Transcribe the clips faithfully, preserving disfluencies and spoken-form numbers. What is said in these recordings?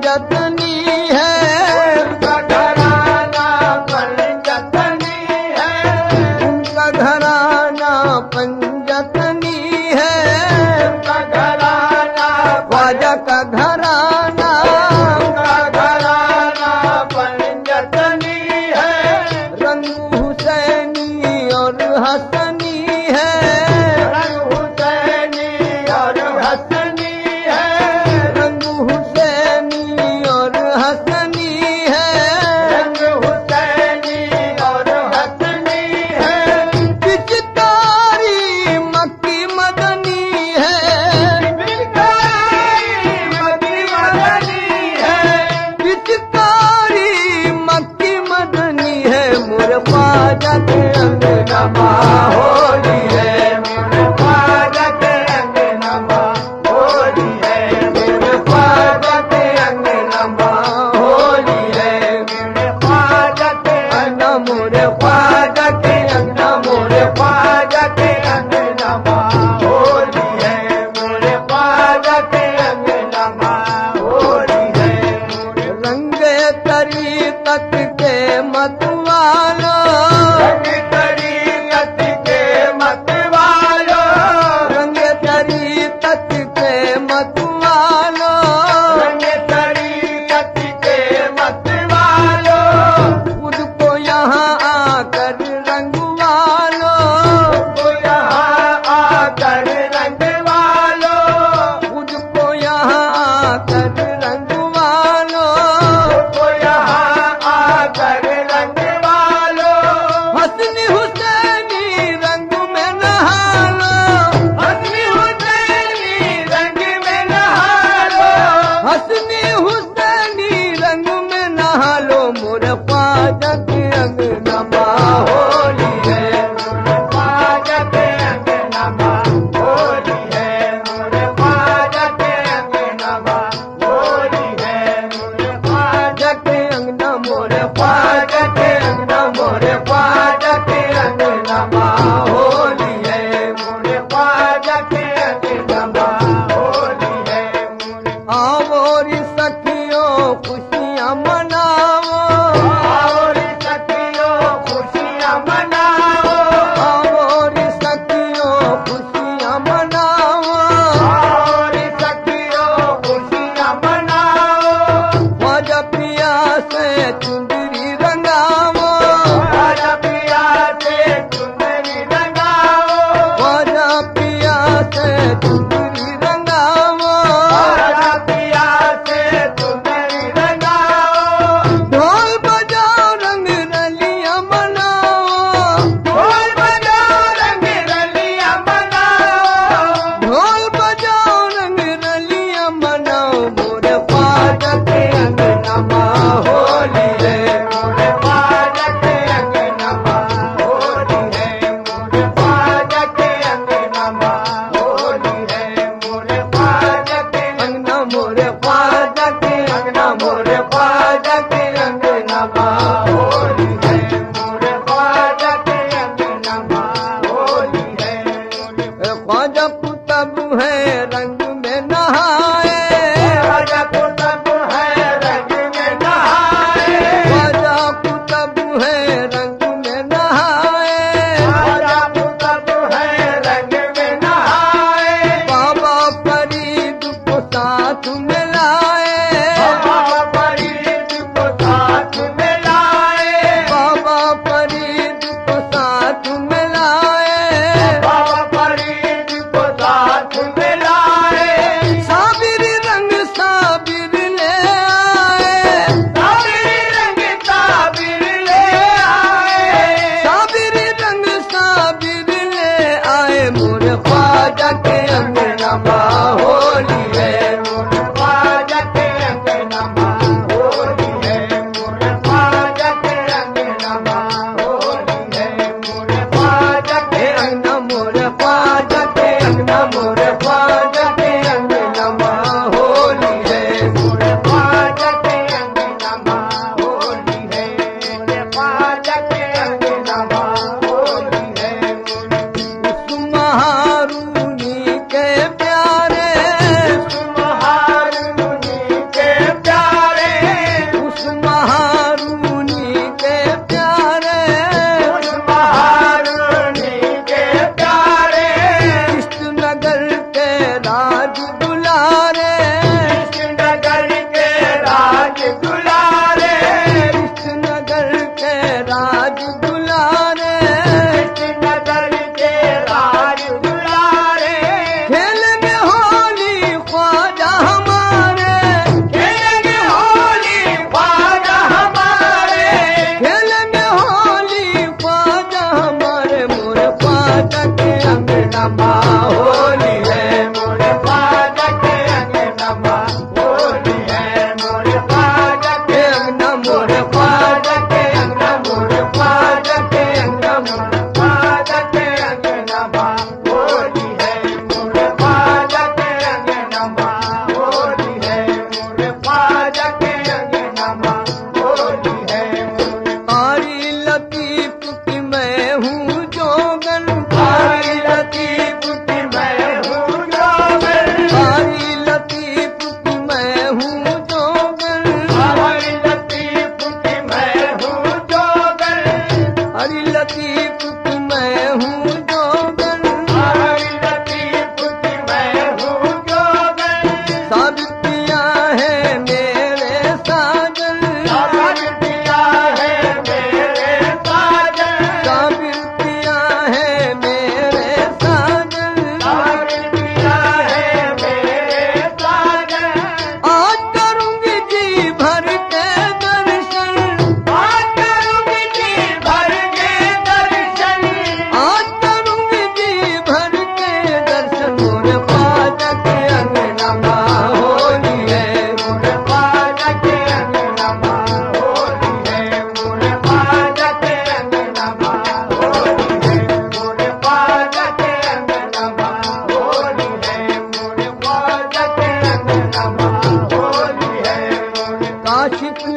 पंजतनी है, उनका घराना पंजतनी है, उनका घराना पंजतनी है, उनका घराना ख्वाजा का घराना, उनका घराना पंजतनी है, रंग हुसैनी और हसनी है, रंग हुसैनी और हसनी है, रंग हुसैनी और हसनी है, रंग हुसैनी और हसनी है, पिचकारी मक्की मदनी है, पिचकारी मक्की मदनी है, पिचकारी मक्की मदनी है, मोर ख्वाजा के अंगनमा होली है, मोर ख्वाजा के अंगनमा होली है, मोर ख्वाजा के अंगनमा होली है, मोर ख्वाजा के अंगना, मोर ख्वाजा के अंगना, मोर ख्वाजा के अंगनमा होली है, मोर ख्वाजा के अंगनमा होली है, रंगे तरीक़त के मतवालो, रंगे तरीक़त के मतवालो, रंगे तरीक़त के मतवालो, रंगे तरीक़त के मतवालो, खुद को यहाँ आकर रंगवालो, खुद को यहाँ आकर रंगवालो, खुद को यहाँ आकर रंगवालो, खुद को यहाँ आकर रंगवालो, हसनी हुसैनी रंग में नहालो, हसनी हुसैनी रंग में नहालो, हसनी हुसैनी रंग में नहालो, मोर ख्वाजा के अंगनमा होली है, मोर ख्वाजा के अंगनमा होली है, मोर ख्वाजा के अंगनमा होली है, मोर ख्वाजा के अंगना, मोर ख्वाजा के अंगना, मोर ख्वाजा के अंगनमा होली है, मोर ख्वाजा के अंगनमा होली है, आओ रे सखियों खुशियाँ मनाओ, आओ रे सखियों खुशियाँ मनाओ, आओ रे सखियों खुशियाँ मनाओ, आओ रे सखियों खुशियाँ मनाओ, ख्वाजा पिया से चुंदरी रंगाओ, ख्वाजा पिया से चुंदरी रंगाओ, ख्वाजा पिया से चुंदरी रंगाओ, ख्वाजा पिया से चुंदरी रंगाओ, ढोल बजाओ रंग रलियां मनाओ, ढोल बजाओ रंग रलियां मनाओ, ढोल बजाओ रंग रलियां मनाओ, मोर ख्वाजा के अंगनमा होली है,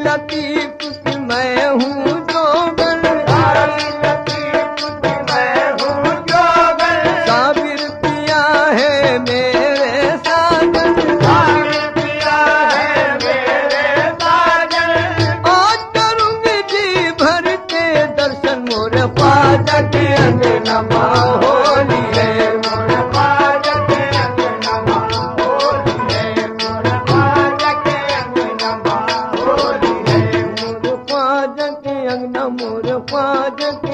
लतीफ की मैं हूँ जोगन, सारी लतीफ की मैं हूँ जोगन, साबिर पिया है मेरे साजन, साबिर पिया है मेरे साजन। आज करूंगी जी भर के दर्शन मोरे ख्वाजा के अंगनमा होली है, मोरे ख्वाजा के अंगनमा होली है, मोरे ख्वाजा के अंगनमा होली है, मोरे ख्वाजा के अंगना मोरे ख्वाजा